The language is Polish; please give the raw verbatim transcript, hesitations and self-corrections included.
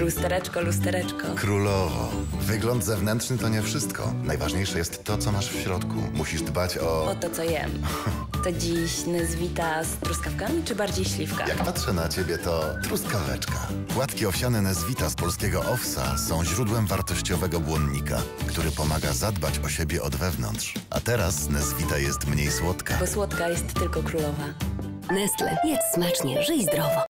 Lustereczko, lustereczko. Królowo, wygląd zewnętrzny to nie wszystko. Najważniejsze jest to, co masz w środku. Musisz dbać o... O to, co jem. To dziś Nezvita z truskawkami, czy bardziej śliwka? Jak patrzę na ciebie, to truskaweczka. Płatki owsiane Nezvita z polskiego owsa są źródłem wartościowego błonnika, który pomaga zadbać o siebie od wewnątrz. A teraz Nezvita jest mniej słodka. Bo słodka jest tylko królowa. Nestle. Jedz smacznie, żyj zdrowo.